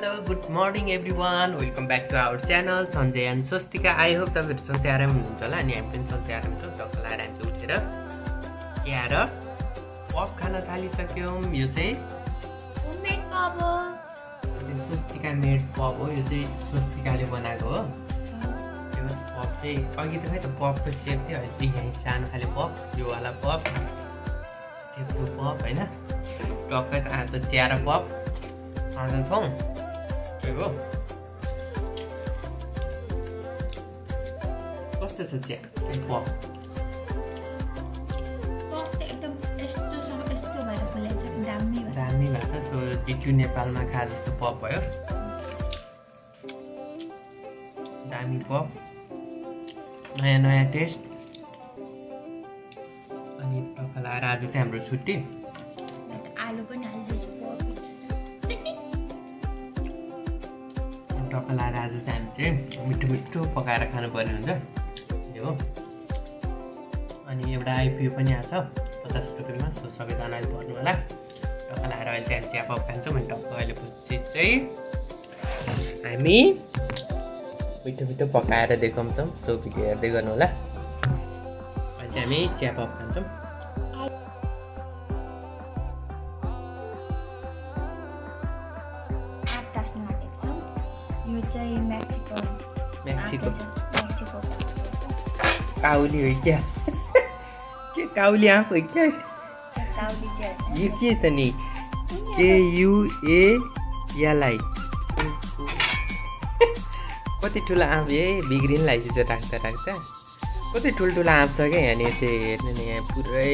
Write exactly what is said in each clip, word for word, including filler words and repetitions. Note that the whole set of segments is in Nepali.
Hello, good morning everyone. Welcome back to our channel Sanjay and Swastika. I hope तपाईहरु सधैँ आराम हुनुहुन्छ होला अनि हामी पनि सधैँ आराम छौं। टक्क लाएर हामी उठेर क्यार पप खान थालिसक्यौं। यो चाहिँ होममेड पप हो। यो स्वस्तिका मेड पप हो। यो चाहिँ स्वस्तिकाले बनाएको हो। यो पप चाहिँ अघि त खै त पपको शेप थियो, अहिले यहाँ सानो खाले पप, यो वाला पप, त्यो पप हैन। टक्कै त आज च्यारा पप आज खाउँ। के हो कस्तो छ चिया पप? पप त एकदम यस्तोसँग यस्तो भएर फुलेछ, दामी भयो। दामी भएको सो डिक्यु नेपालमा खा जस्तो पप भयो। दामी पप, नयाँ नयाँ टेस्ट। अनि टक्क लाएर आज चाहिँ हाम्रो छुट्टी। आलु पनि हालिदिन्छु पप। टक्क लाएर आज चाहिँ हामी चाहिँ मिठो मिठो पकाएर खानुपर्ने हुन्छ यो हो। अनि एउटा आइपिओ पनि आएको छ पचास रुपियाँमा, सो सबैजनाले भर्नु होला। टक्क लाएर अहिले चाहिँ हामी चिया पप खान्छौँ। अनि टक्क अहिले पछि चाहिँ हामी मिठो मिठो पकाएर देखाउँछौँ, सो भिडियो हेर्दै गर्नु होला। अहिले चाहिँ हामी चिया पप खान्छौँ। यो चाहिँ मेक्सिको मेक्सिको मेक्सिको काउली हो क्या? के काउली आँप हो क्या? काउली चाहिँ यो के त नि? केयुएएलआई कति ठुलो आँप ए बिग्रिन लागेको छ राख्दा राख्दा। कति ठुल्ठुलो आँप छ क्या यहाँनिर चाहिँ हेर्नु नि, यहाँ पुरै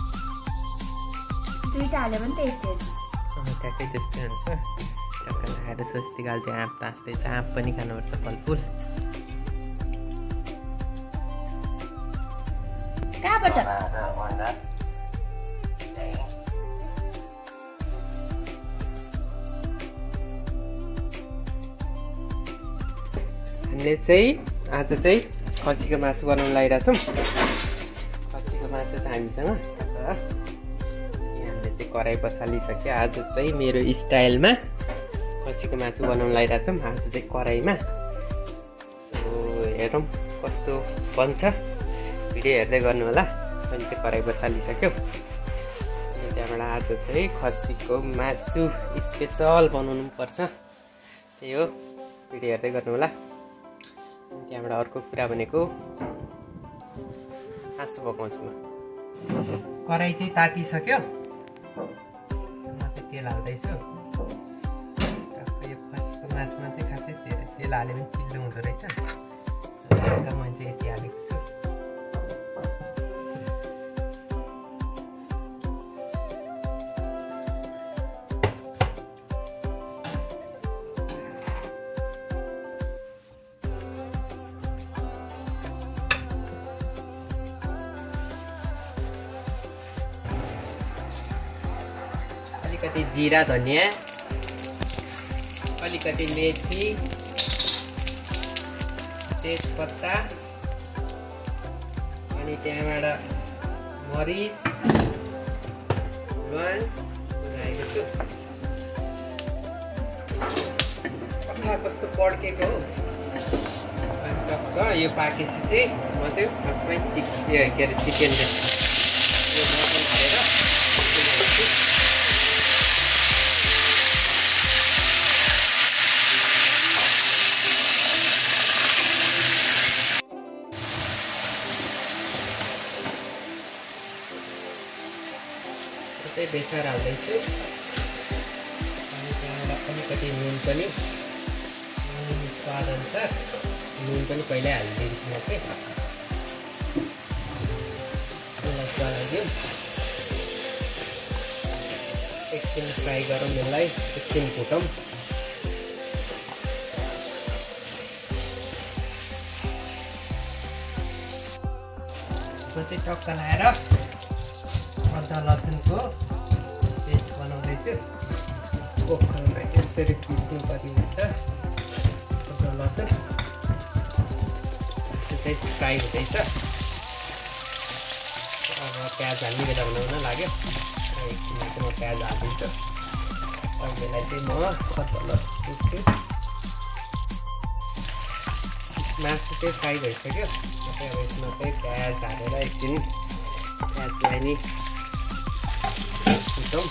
दुईटा हाल्यो भने त्यस्तै ट्याक्कै त्यस्तै हुन्छ। टक्क लगाएर स्वस्तिकाले चाहिँ आँप ताँच्दैछ। आँप पनि खानुपर्छ फलफुल। कहाँबाट? हामीले चाहिँ आज चाहिँ खसीको मासु बनाउनु लागिरहेछौँ। खसीको मासु चाहिँ हामीसँग हामीले चाहिँ कराई बसालिसक्यो। आज चाहिँ मेरो स्टाइलमा खसीको मासु बनाउनु लागिरहेछौँ। आज चाहिँ कराईमा। सो हेरौँ कस्तो बन्छ, भिडियो हेर्दै गर्नु होला। मैले चाहिँ कराई बसालिसक्यो। अनि त्यहाँबाट आज चाहिँ खसीको मासु स्पेसल बनाउनु पर्छ, त्यही हो। भिडियो हेर्दै गर्नु होला। त्यहाँबाट अर्को कुरा भनेको मासु पकाउँछु म। कराई चाहिँ तातिसक्यो, म चाहिँ तेल हाल्दैछु। टक्कै यो खसीको मासुमा चाहिँ खासै तेल तेल हाल्यो भने चिल्लो हुँदो रहेछ। मैले चाहिँ यति हालेको छु। अलिकति जिरा धनियाँ, अलिकति मेथी, तेजपत्ता, अनि त्यहाँबाट मरिच, ल्वाङ राखेको छु। कता कस्तो पड्केको हो। अनि टक्क यो पाकेपछि चाहिँ म चाहिँ फर्स्टमै चिक के अरे चिकन चाहिँ यो मटन हालेर चाहिँ बेसार हाल्दैछु। अनि त्यहाँबाट अलिकति नुन पनि, नुन स्वाद अनुसार नुन पनि पहिल्यै हालिदिन्छु म चाहिँ। यसलाई चलाइदिउँ, एकछिन फ्राई गरौँ, यसलाई एकछिन भुटौँ। म चाहिँ चक्का लाएर अदुवा लसुनको पेस्ट बनाउँदैछु। ओखरमा यसरी पिस्नु पर्ने हुन्छ अदुवा लसुन। त्यो चाहिँ फ्राई हुँदैछ। अब प्याज हाल्ने बेला बनाउन लाग्यो। एकछिनमा चाहिँ म प्याज हालिदिन्छु। तपाईँलाई चाहिँ म अदुवा लसुन दिन्छु। मासु चाहिँ फ्राई भइसक्यो। अब यसमा चाहिँ प्याज हालेर एकछिन प्याजलाई नि भुटौँ।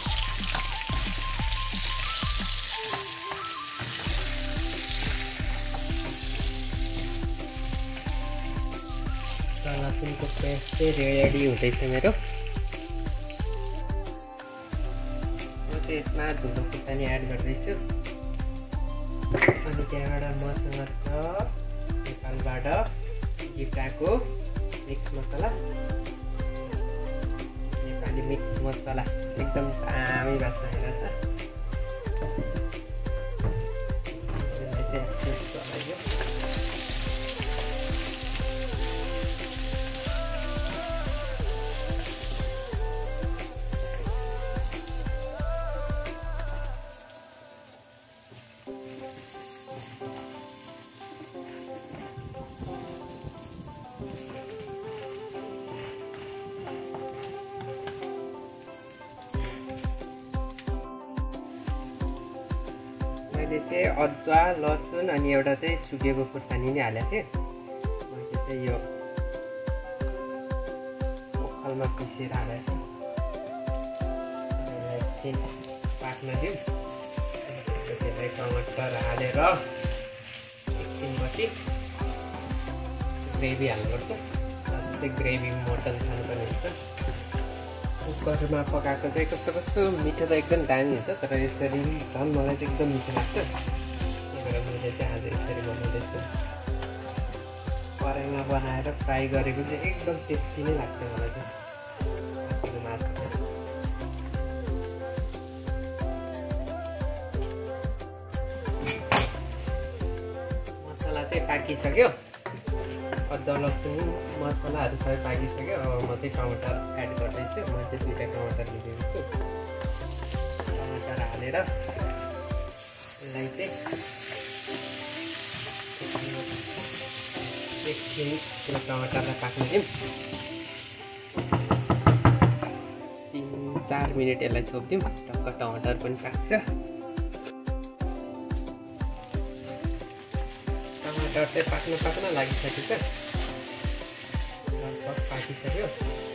लसुनको पेस्ट चाहिँ रेडी हुँदैछ मेरो। म चाहिँ यसमा धुलो खुर्सानी एड गर्दैछु। अनि त्यहाँबाट मसँग छ नेपालबाट गिफ्टाको मिक्स मसला, नेपाली मिक्स मसला एकदम दामी बास्ना आइरहेछ। यसलाई चाहिँ एक्सचेन्ज गराइयो। मैले चाहिँ अदुवा लसुन अनि एउटा चाहिँ सुकेको खुर्सानी नै हालेको थिएँ। मैले चाहिँ यो ओखलमा पिसेर हालेको छु। यसलाई एकछिन पाक्न दिउँ। त्यसलाई टमाटर हालेर एकछिनपछि ग्रेभी हाल्नुपर्छ। चाहिँ ग्रेभी मटन खानुपर्ने हुन्छ। कुकरमा पकाएको चाहिँ कस्तो कस्तो मिठो त एकदम दामी हुन्छ, तर यसरी झन् मलाई चाहिँ एकदम मिठो लाग्छ। त्यही भएर मैले चाहिँ आज यसरी बनाउँदैछु। कराईमा बनाएर फ्राई गरेको चाहिँ एकदम टेस्टी नै लाग्छ मलाई चाहिँ मासु चाहिँ। मसला चाहिँ पाकिसक्यो। अदुवा लसुन मसलाहरू सबै पाकिसक्यो। अब म चाहिँ टमाटर एड गर्दैछु। म चाहिँ दुईवटा टमाटर लिएको छु। टमाटर हालेर यसलाई चाहिँ एकछिन त्यो टमाटरलाई पाक्न दिउँ। तिन चार मिनट यसलाई छोपिदिउँ। टक्क टमाटर पनि पाक्छ। टमाटर चाहिँ पाक्न पाक्न लागिसकेको छ। लगभग पाकिसक्यो।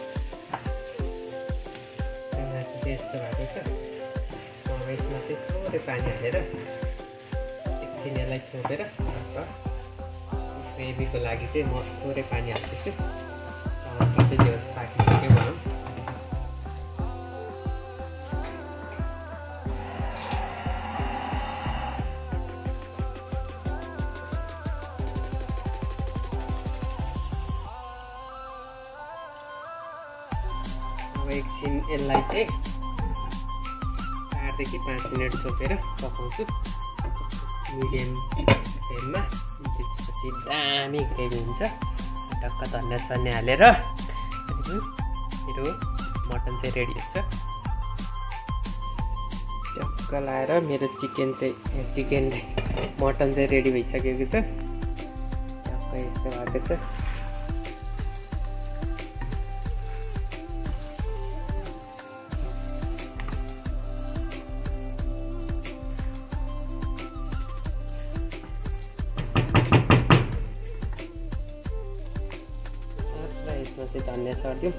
मासु चाहिँ यस्तो भएको छ। अब यसमा चाहिँ थोरै पानी हालेर एकछिन यसलाई छोपेर ग्रेभीको लागि चाहिँ म थोरै पानी हाल्दैछु। टमाटर चाहिँ जो पाकिसक्यो भनौँ। एकछिन यसलाई चाहिँ चारदेखि पाँच मिनट छोपेर पकाउँछु मिडियम फ्लेममा। त्यसपछि दामी ग्रेभी हुन्छ। टक्क धनियाँ सनियाँ हालेर मेरो मटन चाहिँ रेडी हुन्छ। टक्क लाएर मेरो चिकन चाहिँ चिकन मटन चाहिँ रेडी भइसकेको छ। टक्क यस्तो भएको छ। यसमा चाहिँ धनियाँ छरिदिउँ।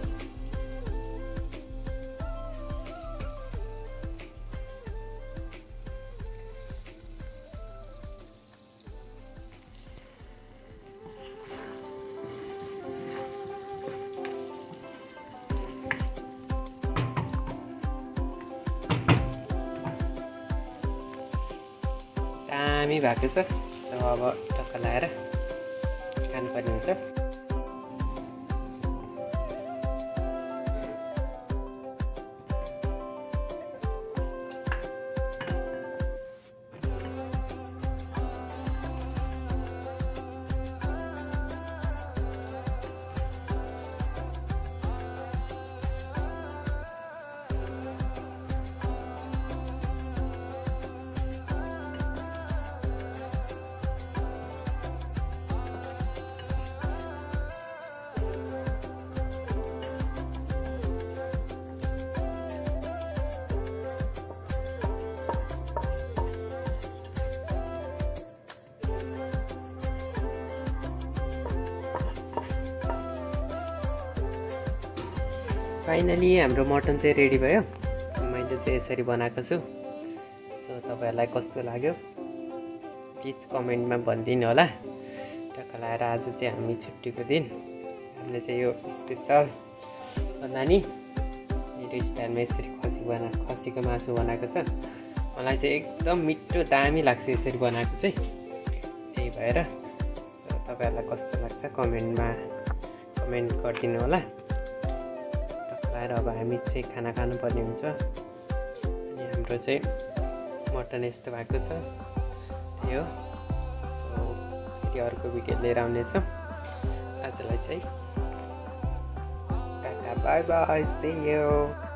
दामी भएको छ। सो अब टक्क लाएर खानुपर्ने हुन्छ। फाइनली हाम्रो मटन चाहिँ रेडी भयो। मैले चाहिँ यसरी बनाएको छु। सो तपाईँहरूलाई कस्तो लाग्यो प्लिज कमेन्टमा भनिदिनु होला। टक्क लगाएर आज चाहिँ हामी छुट्टीको दिन हामीले चाहिँ यो स्पेसल भन्दा नि मेरो स्टाइलमा यसरी खसी बना खसीको मासु बनाएको छ। मलाई चाहिँ एकदम मिठो दामी लाग्छ यसरी बनाएको चाहिँ। त्यही भएर तपाईँहरूलाई कस्तो लाग्छ कमेन्टमा कमेन्ट गरिदिनु होला। टक्क अब हामी चाहिँ खाना खानुपर्ने हुन्छ। अनि हाम्रो चाहिँ मटन यस्तो भएको छ, त्यही हो। सो फेरि अर्को भिडियो लिएर आउनेछौँ। आजलाई चाहिँ tata bye bye, see you.